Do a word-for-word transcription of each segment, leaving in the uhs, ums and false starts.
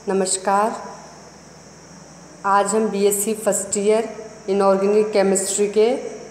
नमस्कार। आज हम BSc first year inorganic chemistry के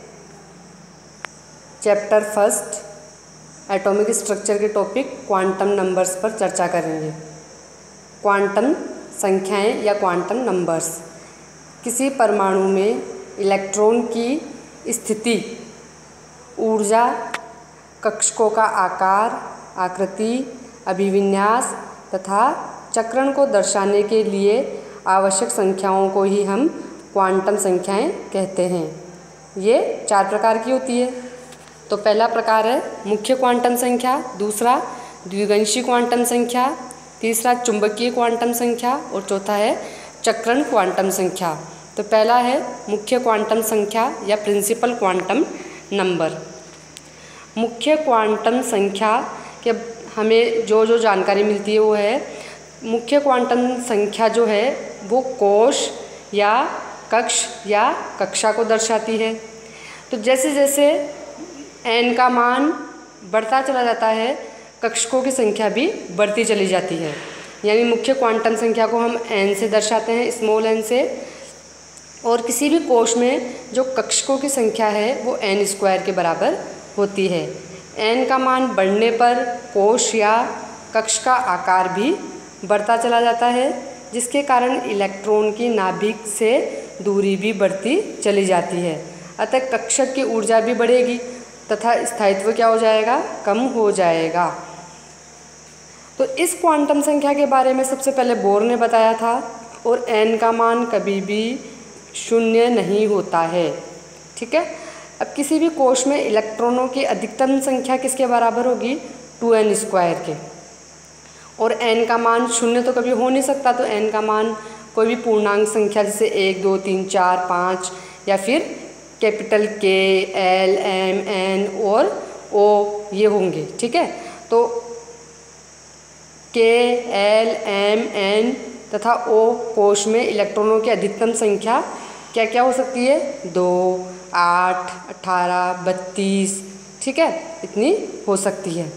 चैप्टर फर्स्ट एटॉमिक स्ट्रक्चर के टॉपिक क्वांटम नंबर्स पर चर्चा करेंगे। क्वांटम संख्याएं या क्वांटम नंबर्स किसी परमाणु में इलेक्ट्रॉन की स्थिति, ऊर्जा, कक्षकों का आकार, आकृति, अभिविन्यास तथा चक्रण को दर्शाने के लिए आवश्यक संख्याओं को ही हम क्वांटम संख्याएं कहते हैं। ये चार प्रकार की होती है। तो पहला प्रकार है मुख्य क्वांटम संख्या, दूसरा द्विगंशी क्वांटम संख्या, तीसरा चुंबकीय क्वांटम संख्या और चौथा है चक्रण क्वांटम संख्या। तो पहला है मुख्य क्वांटम संख्या या प्रिंसिपल क्वांटम नंबर। मुख्य क्वांटम संख्या के हमें जो जो जानकारी मिलती है वो है, मुख्य क्वांटम संख्या जो है वो कोश या कक्ष या कक्षा को दर्शाती है। तो जैसे जैसे n का मान बढ़ता चला जाता है, कक्षकों की संख्या भी बढ़ती चली जाती है। यानी मुख्य क्वांटम संख्या को हम n से दर्शाते हैं, स्मॉल n से। और किसी भी कोश में जो कक्षकों की संख्या है वो n स्क्वायर के बराबर होती है। n का मान बढ़ने पर कोश या कक्ष का आकार भी बढ़ता चला जाता है, जिसके कारण इलेक्ट्रॉन की नाभिक से दूरी भी बढ़ती चली जाती है। अतः कक्षक की ऊर्जा भी बढ़ेगी तथा स्थायित्व क्या हो जाएगा, कम हो जाएगा। तो इस क्वांटम संख्या के बारे में सबसे पहले बोर ने बताया था। और n का मान कभी भी शून्य नहीं होता है। ठीक है। अब किसी भी कोश में इलेक्ट्रॉनों की अधिकतम संख्या किसके बराबर होगी, टू एन स्क्वायर के। और n का मान शून्य तो कभी हो नहीं सकता, तो n का मान कोई भी पूर्णांक संख्या जैसे एक, दो, तीन, चार, पाँच या फिर कैपिटल के, एल, एम, एन और ओ ये होंगे। ठीक है। तो के, एल, एम, एन तथा ओ कोश में इलेक्ट्रॉनों की अधिकतम संख्या क्या क्या हो सकती है, दो, आठ, अठारह, बत्तीस। ठीक है, इतनी हो सकती है।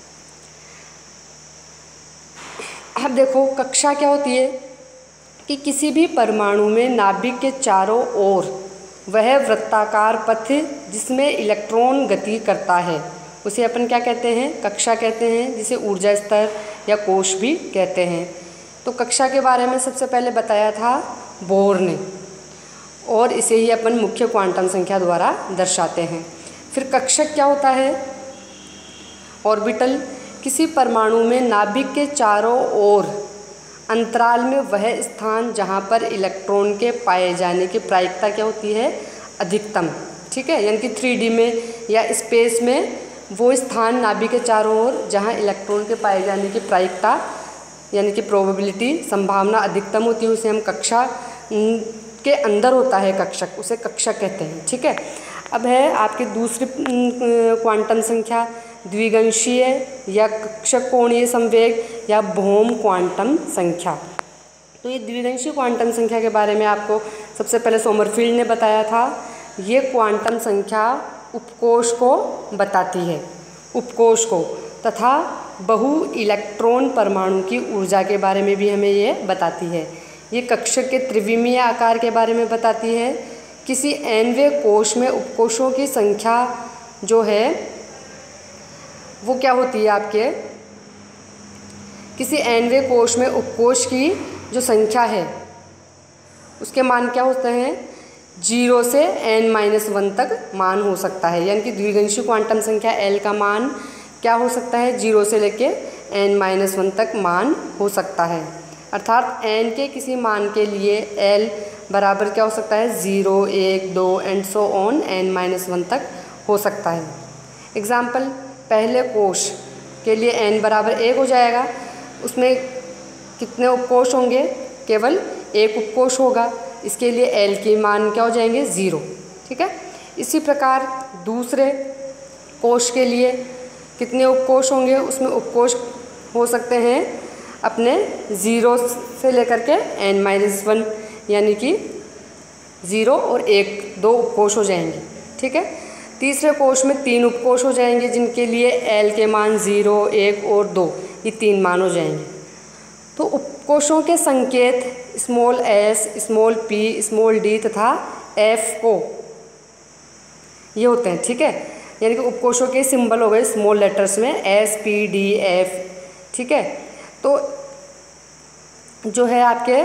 अब देखो कक्षा क्या होती है कि किसी भी परमाणु में नाभिक के चारों ओर वह वृत्ताकार पथ जिसमें इलेक्ट्रॉन गति करता है उसे अपन क्या कहते हैं, कक्षा कहते हैं, जिसे ऊर्जा स्तर या कोश भी कहते हैं। तो कक्षा के बारे में सबसे पहले बताया था बोर ने, और इसे ही अपन मुख्य क्वांटम संख्या द्वारा दर्शाते हैं। फिर कक्षक क्या होता है, ऑर्बिटल किसी परमाणु में नाभिक के चारों ओर अंतराल में वह स्थान जहाँ पर इलेक्ट्रॉन के पाए जाने की प्रायिकता क्या होती है, अधिकतम। ठीक है। यानी कि थ्री डी में या स्पेस में वो स्थान नाभिक के चारों ओर जहाँ इलेक्ट्रॉन के पाए जाने की प्रायिकता यानी कि प्रोबेबिलिटी, संभावना अधिकतम होती है, उसे हम कक्षा के अंदर होता है कक्षक, उसे कक्षक कहते हैं। ठीक है। अब है आपकी दूसरी क्वांटम संख्या द्विगंशीय या कक्षक कोणीय संवेग या बोहम क्वांटम संख्या। तो ये द्विगंशीय क्वांटम संख्या के बारे में आपको सबसे पहले सोमरफील्ड ने बताया था। ये क्वांटम संख्या उपकोश को बताती है, उपकोश को, तथा बहु इलेक्ट्रॉन परमाणु की ऊर्जा के बारे में भी हमें ये बताती है। ये कक्षक के त्रिविमीय आकार के बारे में बताती है। किसी एनवें कोश में उपकोशों की संख्या जो है वो क्या होती है आपके, किसी एनवें कोश में उपकोश की जो संख्या है उसके मान क्या होते हैं, जीरो से एन माइनस वन तक मान हो सकता है। यानी कि द्विगंशीय क्वांटम संख्या एल का मान क्या हो सकता है, जीरो से लेके एन माइनस वन तक मान हो सकता है। अर्थात एन के किसी मान के लिए एल बराबर क्या हो सकता है, ज़ीरो, एक, दो and so on n minus one तक हो सकता है। एग्जाम्पल, पहले कोश के लिए n बराबर एक हो जाएगा। उसमें कितने उपकोश होंगे, केवल एक उपकोश होगा, इसके लिए l के मान क्या हो जाएंगे, ज़ीरो। ठीक है। इसी प्रकार दूसरे कोश के लिए कितने उपकोश होंगे, उसमें उपकोश हो सकते हैं अपने ज़ीरो से लेकर के एन माइनस वन, यानी कि ज़ीरो और एक, दो उपकोश हो जाएंगे। ठीक है। तीसरे कोश में तीन उपकोश हो जाएंगे, जिनके लिए एल के मान ज़ीरो, एक और दो, ये तीन मान हो जाएंगे। तो उपकोषों के संकेत small s, small p, small d तथा एफ को ये होते हैं, ठीक है। यानी कि उपकोषों के सिंबल हो गए स्मॉल लेटर्स में एस, पी, डी, एफ, ठीक है। तो जो है आपके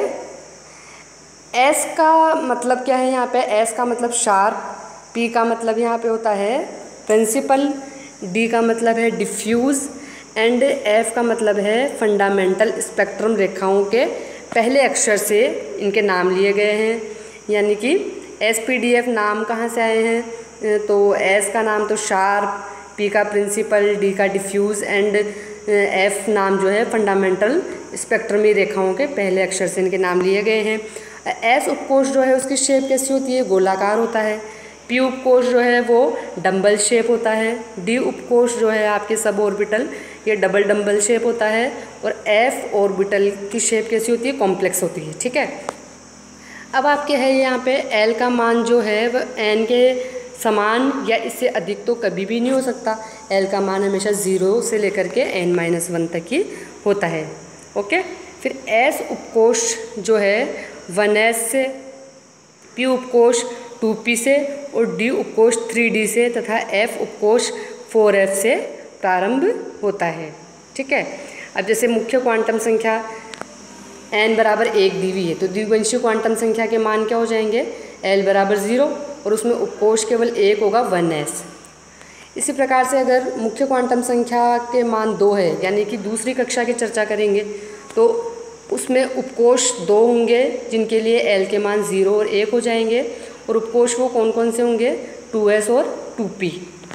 एस का मतलब क्या है यहाँ पे, एस का मतलब शार्प, पी का मतलब यहाँ पे होता है प्रिंसिपल, डी का मतलब है डिफ्यूज़ एंड एफ का मतलब है फंडामेंटल। स्पेक्ट्रम रेखाओं के पहले अक्षर से इनके नाम लिए गए हैं। यानी कि एस, पी, डी, एफ नाम कहाँ से आए हैं, तो एस का नाम तो शार्प, पी का प्रिंसिपल, डी का डिफ्यूज़ एंड एफ नाम जो है फंडामेंटल स्पेक्ट्रमी रेखाओं के पहले अक्षर से इनके नाम लिए गए हैं। एस उपकोष जो है उसकी शेप कैसी होती है, गोलाकार होता है। पी उपकोष जो है वो डंबल शेप होता है। डी उपकोष जो है आपके सब ऑर्बिटल ये डबल डंबल शेप होता है। और एफ ऑर्बिटल की शेप कैसी होती है, कॉम्प्लेक्स होती है, ठीक है। अब आपके है यहाँ पे एल का मान जो है वह एन के समान या इससे अधिक तो कभी भी नहीं हो सकता। एल का मान हमेशा ज़ीरो से लेकर के एन माइनस वन तक ही होता है, ओके। फिर एस उपकोष जो है वन एस से, पी उपकोष टू पी से और डी उपकोष थ्री डी से तथा एफ उपकोष फोर एफ से प्रारंभ होता है, ठीक है। अब जैसे मुख्य क्वांटम संख्या एन बराबर एक दी हुई है तो द्विवंशी क्वांटम संख्या के मान क्या हो जाएंगे, एल बराबर ज़ीरो और उसमें उपकोष केवल एक होगा वन एस। इसी प्रकार से अगर मुख्य क्वांटम संख्या के मान दो है यानी कि दूसरी कक्षा की चर्चा करेंगे तो उसमें उपकोष दो होंगे जिनके लिए एल के मान ज़ीरो और एक हो जाएंगे। और उपकोष वो कौन कौन से होंगे, टू एस और टू पी।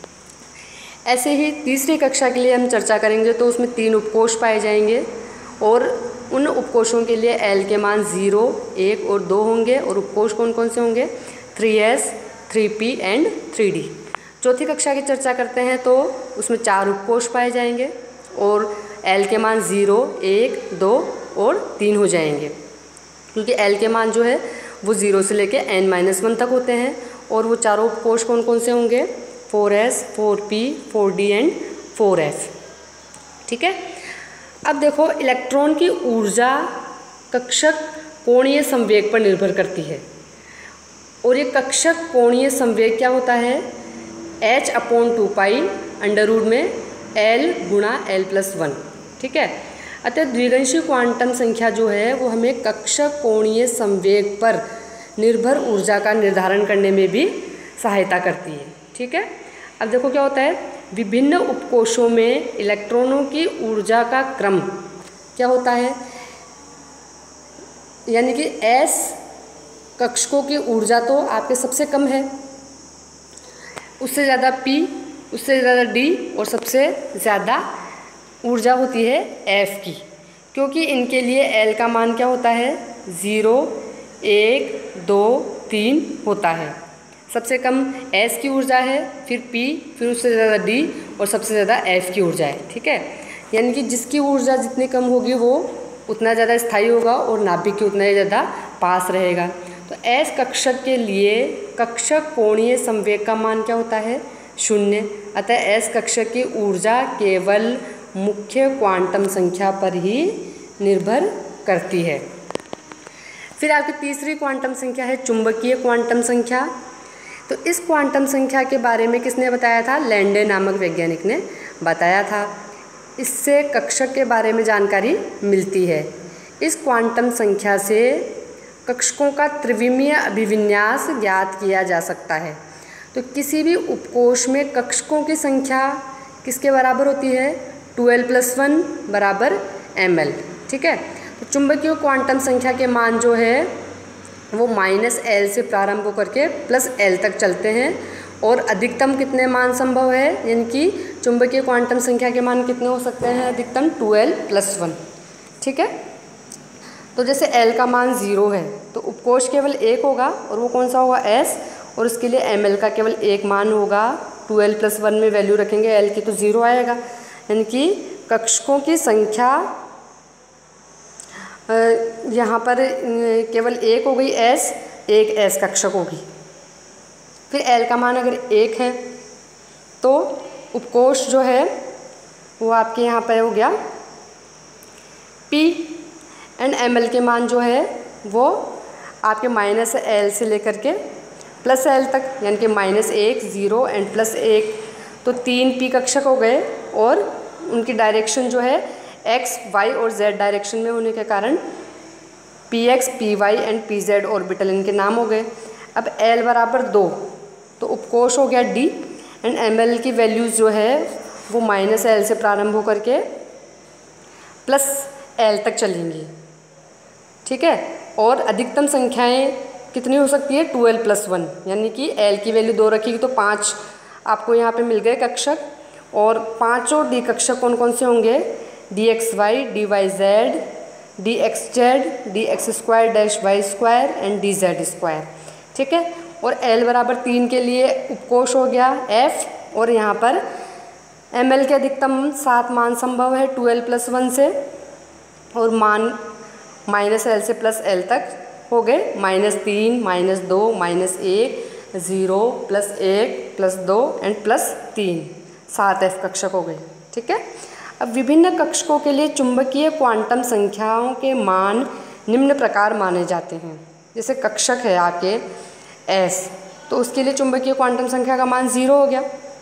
ऐसे ही तीसरी कक्षा के लिए हम चर्चा करेंगे तो उसमें तीन उपकोष पाए जाएंगे और उन उपकोषों के लिए एल के मान ज़ीरो, एक और दो होंगे। और उपकोष कौन कौन से होंगे, three s, three p and three d. चौथी कक्षा की चर्चा करते हैं तो उसमें चार उपकोष पाए जाएंगे और एल के मान ज़ीरो, एक, दो और तीन हो जाएंगे क्योंकि एल के मान जो है वो ज़ीरो से लेके एन माइनस वन तक होते हैं। और वो चारों उपकोष कौन कौन से होंगे, four s, four p, four d and four f, ठीक है। अब देखो इलेक्ट्रॉन की ऊर्जा कक्षक कोणीय संवेग पर निर्भर करती है और ये कक्षक कोणीय संवेग क्या होता है, h upon two pi under root में एल गुणा एल प्लस वन, ठीक है। अतः द्विवंशी क्वांटम संख्या जो है वो हमें कक्षक कोणीय संवेग पर निर्भर ऊर्जा का निर्धारण करने में भी सहायता करती है, ठीक है। अब देखो क्या होता है, विभिन्न उपकोषों में इलेक्ट्रॉनों की ऊर्जा का क्रम क्या होता है, यानी कि एस कक्षकों की ऊर्जा तो आपके सबसे कम है, उससे ज़्यादा पी, उससे ज़्यादा डी और सबसे ज़्यादा ऊर्जा होती है एफ की, क्योंकि इनके लिए एल का मान क्या होता है, ज़ीरो, एक, दो, तीन होता है। सबसे कम एस की ऊर्जा है, फिर पी, फिर उससे ज़्यादा डी और सबसे ज़्यादा एफ की ऊर्जा है, ठीक है। यानी कि जिसकी ऊर्जा जितनी कम होगी वो उतना ज़्यादा स्थायी होगा और नाभिक की उतना ही ज़्यादा पास रहेगा। तो एस कक्षक के लिए कक्षक कोणीय संवेग का मान क्या होता है, शून्य। अतः एस कक्षक की ऊर्जा केवल मुख्य क्वांटम संख्या पर ही निर्भर करती है। फिर आपकी तीसरी क्वांटम संख्या है चुंबकीय क्वांटम संख्या। तो इस क्वांटम संख्या के बारे में किसने बताया था, लैंडे नामक वैज्ञानिक ने बताया था। इससे कक्षक के बारे में जानकारी मिलती है। इस क्वांटम संख्या से कक्षकों का त्रिविमीय अभिविन्यास ज्ञात किया जा सकता है। तो किसी भी उपकोष में कक्षकों की संख्या किसके बराबर होती है, ट्वेल्व प्लस वन बराबर एम एल, ठीक है। तो चुंबकीय क्वांटम संख्या के मान जो है वो माइनस एल से प्रारंभ होकर के प्लस एल तक चलते हैं और अधिकतम कितने मान संभव है, यानी कि चुंबकीय क्वांटम संख्या के मान कितने हो सकते हैं, अधिकतम ट्वेल्व प्लस वन, ठीक है। तो जैसे एल का मान ज़ीरो है तो उपकोष केवल एक होगा और वो कौन सा होगा, एस, और उसके लिए एम एल का केवल एक मान होगा। ट्वेल्व प्लस वन में वैल्यू रखेंगे एल की तो ज़ीरो आएगा, यानी कि कक्षकों की संख्या यहाँ पर केवल एक हो गई एस, एक एस कक्षक होगी। फिर एल का मान अगर एक है तो उपकोष जो है वो आपके यहाँ पर हो गया पी। एंड एम एल के मान जो है वो आपके माइनस एल से लेकर के प्लस एल तक, यानी कि माइनस एक, ज़ीरो एंड प्लस एक, तो तीन पी कक्षक हो गए और उनकी डायरेक्शन जो है एक्स, वाई और जेड डायरेक्शन में होने के कारण p x, p y and p z orbital इनके नाम हो गए। अब एल बराबर दो, तो उपकोष हो गया डी एंड एम एल की वैल्यूज़ जो है वो माइनस एल से प्रारंभ होकर के प्लस एल तक चलेंगी, ठीक है। और अधिकतम संख्याएं कितनी हो सकती है, टू एल प्लस वन, यानी कि एल की वैल्यू दो रखी तो पाँच आपको यहाँ पे मिल गए कक्षक। और पाँचों डी कक्षक कौन कौन से होंगे, d x y, d y z, d x z, d x square dash y square and d z square, ठीक है। और एल बराबर तीन के लिए उपकोष हो गया एफ, और यहाँ पर एम एल के अधिकतम सात मान संभव है टू एल प्लस वन से, और मान माइनस एल से प्लस एल तक हो गए, माइनस तीन, माइनस दो, माइनस एक, ज़ीरो, प्लस एक, प्लस दो एंड प्लस तीन, सात एफ कक्षक हो गए, ठीक है। अब विभिन्न कक्षकों के लिए चुंबकीय क्वांटम संख्याओं के मान निम्न प्रकार माने जाते हैं। जैसे कक्षक है आपके एस, तो उसके लिए चुंबकीय क्वांटम संख्या का मान ज़ीरो हो गया।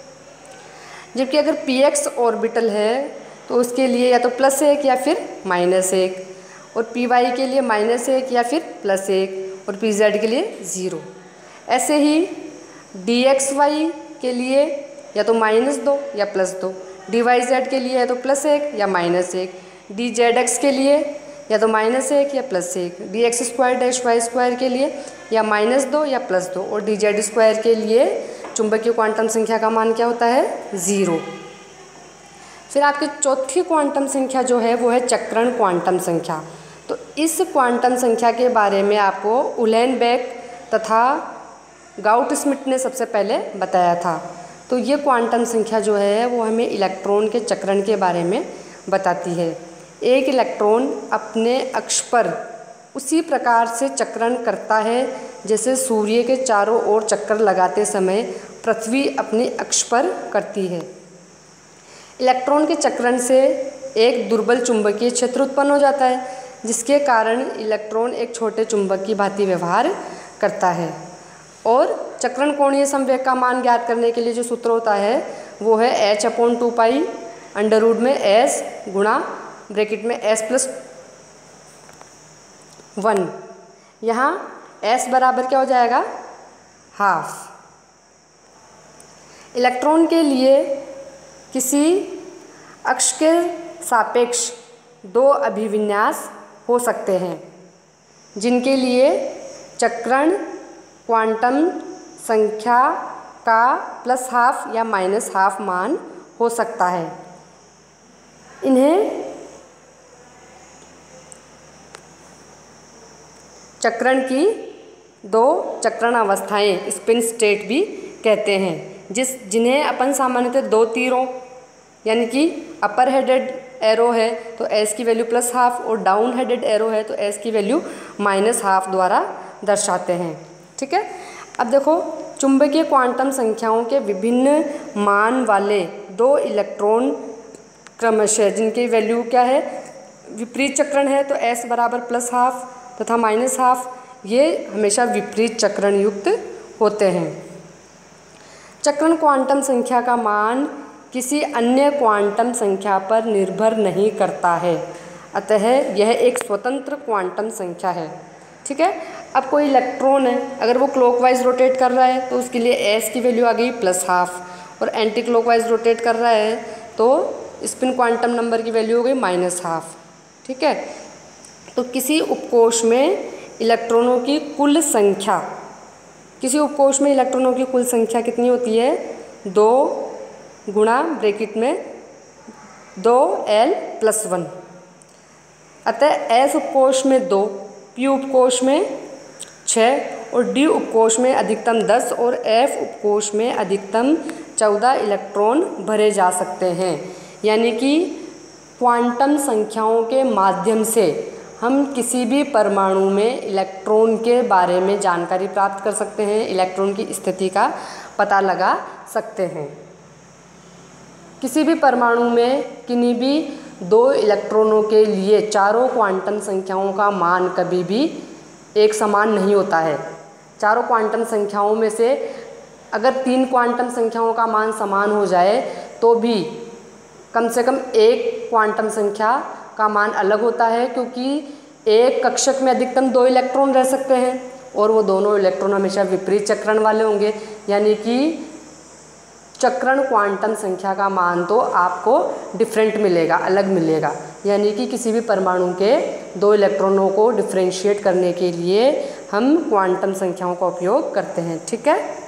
जबकि अगर पी एक्स ऑर्बिटल है तो उसके लिए या तो प्लस एक या फिर माइनस एक, और पी वाई के लिए माइनस एक या फिर प्लस एक, और पी जेड के लिए ज़ीरो। ऐसे ही डी एक्स वाई के लिए या तो माइनस दो या प्लस दो, डी वाई जेड के लिए या तो प्लस एक या माइनस एक, डी जेड एक्स के लिए या तो माइनस एक या प्लस एक, d x square dash y square के लिए या माइनस दो या प्लस दो, और डी जेड स्क्वायर के लिए चुंबकीय क्वांटम संख्या का मान क्या होता है, ज़ीरो। फिर आपकी चौथी क्वांटम संख्या जो है वो है चक्रण क्वांटम संख्या। तो इस क्वांटम संख्या के बारे में आपको उलेनबेक तथा गाउट-स्मिट ने सबसे पहले बताया था। तो ये क्वांटम संख्या जो है वो हमें इलेक्ट्रॉन के चक्रण के बारे में बताती है। एक इलेक्ट्रॉन अपने अक्ष पर उसी प्रकार से चक्रण करता है जैसे सूर्य के चारों ओर चक्कर लगाते समय पृथ्वी अपने अक्ष पर करती है। इलेक्ट्रॉन के चक्रण से एक दुर्बल चुंबकीय क्षेत्र उत्पन्न हो जाता है, जिसके कारण इलेक्ट्रॉन एक छोटे चुंबक की भांति व्यवहार करता है। और चक्रण कोणीय संवेग का मान ज्ञात करने के लिए जो सूत्र होता है वो है h upon two pi under root में एस गुणा ब्रैकेट में एस प्लस वन। यहाँ एस बराबर क्या हो जाएगा, हाफ। इलेक्ट्रॉन के लिए किसी अक्ष के सापेक्ष दो अभिविन्यास हो सकते हैं, जिनके लिए चक्रण क्वांटम संख्या का प्लस हाफ या माइनस हाफ मान हो सकता है। इन्हें चक्रण की दो चक्रण अवस्थाएं स्पिन स्टेट भी कहते हैं, जिस जिन्हें अपन सामान्यतः दो तीरों यानी कि अपर हेडेड एरो है तो एस की वैल्यू प्लस हाफ और डाउन हेडेड एरो है तो एस की वैल्यू माइनस हाफ द्वारा दर्शाते हैं, ठीक है। अब देखो, चुंबकीय क्वांटम संख्याओं के विभिन्न मान वाले दो इलेक्ट्रॉन क्रमशः जिनकी वैल्यू क्या है, विपरीत चक्रण है तो एस बराबर प्लस हाफ तथा माइनस हाफ, ये हमेशा विपरीत चक्रण युक्त होते हैं। चक्रण क्वांटम संख्या का मान किसी अन्य क्वांटम संख्या पर निर्भर नहीं करता है, अतः यह एक स्वतंत्र क्वांटम संख्या है, ठीक है। अब कोई इलेक्ट्रॉन है, अगर वो क्लॉकवाइज रोटेट कर रहा है तो उसके लिए एस की वैल्यू आ गई प्लस हाफ, और एंटी क्लॉकवाइज रोटेट कर रहा है तो स्पिन क्वांटम नंबर की वैल्यू हो गई माइनस हाफ, ठीक है। तो किसी उपकोष में इलेक्ट्रॉनों की कुल संख्या किसी उपकोष में इलेक्ट्रॉनों की कुल संख्या कितनी होती है, दो गुणा ब्रैकेट में दो एल प्लस वन। अतः एस उपकोष में दो, पी उपकोष में छः और डी उपकोष में अधिकतम दस और एफ उपकोष में अधिकतम चौदह इलेक्ट्रॉन भरे जा सकते हैं। यानी कि क्वांटम संख्याओं के माध्यम से हम किसी भी परमाणु में इलेक्ट्रॉन के बारे में जानकारी प्राप्त कर सकते हैं, इलेक्ट्रॉन की स्थिति का पता लगा सकते हैं। किसी भी परमाणु में किन्हीं भी दो इलेक्ट्रॉनों के लिए चारों क्वांटम संख्याओं का मान कभी भी एक समान नहीं होता है। चारों क्वांटम संख्याओं में से अगर तीन क्वांटम संख्याओं का मान समान हो जाए तो भी कम से कम एक क्वांटम संख्या का मान अलग होता है, क्योंकि एक कक्षक में अधिकतम दो इलेक्ट्रॉन रह सकते हैं और वो दोनों इलेक्ट्रॉन हमेशा विपरीत चक्रण वाले होंगे, यानी कि चक्रण क्वांटम संख्या का मान तो आपको डिफरेंट मिलेगा, अलग मिलेगा। यानी कि किसी भी परमाणु के दो इलेक्ट्रॉनों को डिफरेंशिएट करने के लिए हम क्वांटम संख्याओं का उपयोग करते हैं। ठीक है।